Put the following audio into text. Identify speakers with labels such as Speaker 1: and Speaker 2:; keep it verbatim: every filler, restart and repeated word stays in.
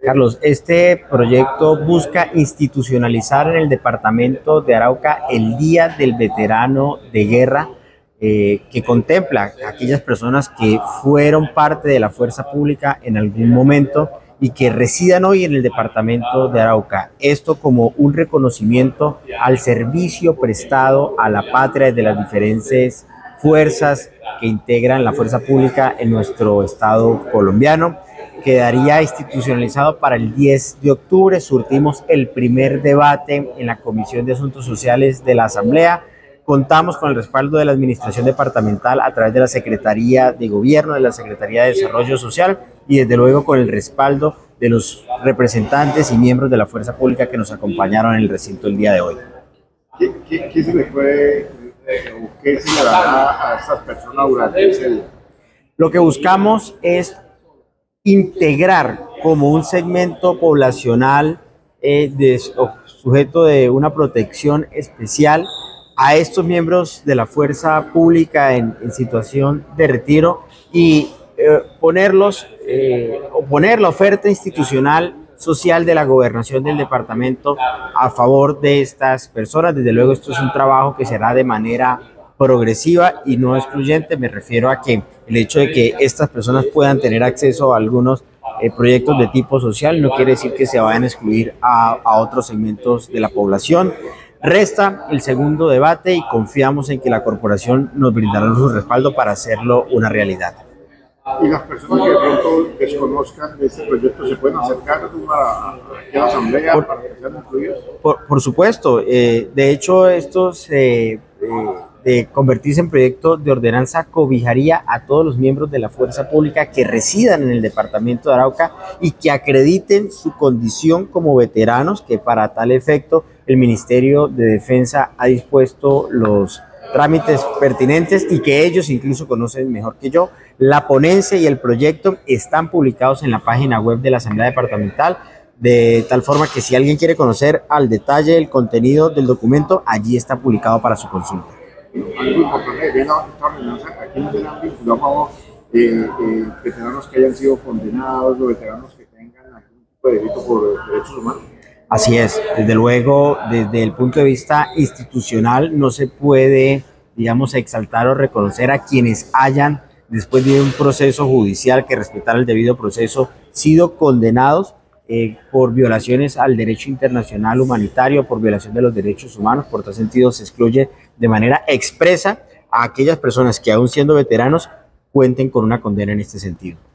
Speaker 1: Carlos, este proyecto busca institucionalizar en el departamento de Arauca el Día del Veterano de Guerra, eh, que contempla a aquellas personas que fueron parte de la fuerza pública en algún momento y que residan hoy en el departamento de Arauca. Esto como un reconocimiento al servicio prestado a la patria de las diferentes fuerzas que integran la fuerza pública en nuestro estado colombiano. Quedaría institucionalizado para el diez de octubre. Surtimos el primer debate en la Comisión de Asuntos Sociales de la Asamblea. Contamos con el respaldo de la Administración Departamental a través de la Secretaría de Gobierno, de la Secretaría de Desarrollo Social y desde luego con el respaldo de los representantes y miembros de la Fuerza Pública que nos acompañaron en el recinto el día de hoy.
Speaker 2: ¿Qué, qué, qué se le puede eh, o qué se le dará a estas personas durante ese día?
Speaker 1: Lo que buscamos es integrar como un segmento poblacional eh, de, sujeto de una protección especial a estos miembros de la fuerza pública en, en situación de retiro y eh, ponerlos, eh, o poner la oferta institucional social de la gobernación del departamento a favor de estas personas. Desde luego esto es un trabajo que será de manera progresiva y no excluyente. Me refiero a que el hecho de que estas personas puedan tener acceso a algunos eh, proyectos de tipo social no quiere decir que se vayan a excluir a, a otros segmentos de la población. Resta el segundo debate y confiamos en que la corporación nos brindará su respaldo para hacerlo una realidad.
Speaker 2: Y las personas que de pronto desconozcan de este proyecto, ¿se pueden acercar a, a la asamblea por, para que sean incluidos?
Speaker 1: Por, por supuesto, eh, de hecho estos eh, eh, de convertirse en proyecto de ordenanza cobijaría a todos los miembros de la fuerza pública que residan en el departamento de Arauca y que acrediten su condición como veteranos, que para tal efecto el Ministerio de Defensa ha dispuesto los trámites pertinentes y que ellos incluso conocen mejor que yo. La ponencia y el proyecto están publicados en la página web de la Asamblea Departamental, de tal forma que si alguien quiere conocer al detalle el contenido del documento, allí está publicado para su consulta.
Speaker 2: Algo importante, bien, esta ordenanza aquí no serán vinculados eh, eh, veteranos que hayan sido condenados o veteranos que tengan algún tipo de delito por derechos humanos.
Speaker 1: Así es, desde luego, desde el punto de vista institucional no se puede, digamos, exaltar o reconocer a quienes hayan, después de un proceso judicial que respetara el debido proceso, sido condenados eh, por violaciones al derecho internacional humanitario, por violación de los derechos humanos. Por tal sentido, se excluye de manera expresa a aquellas personas que, aún siendo veteranos, cuenten con una condena en este sentido.